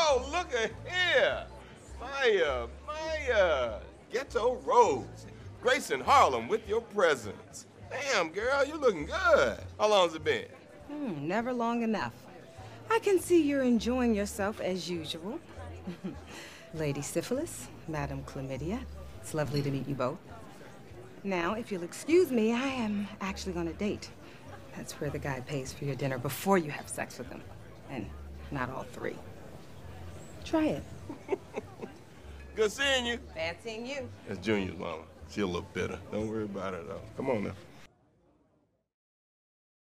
Oh, look at here. Maya. Ghetto Rose. Gracing Harlem with your presence. Damn, girl, you looking good. How long's it been? Never long enough. I can see you're enjoying yourself as usual. Lady Syphilis, Madam Chlamydia. It's lovely to meet you both. Now, if you'll excuse me, I am actually on a date. That's where the guy pays for your dinner before you have sex with him. And not all three. Try it. Good seeing you. Fancying you. That's Junior's mama. She a little bitter. Don't worry about it, though. Come on now.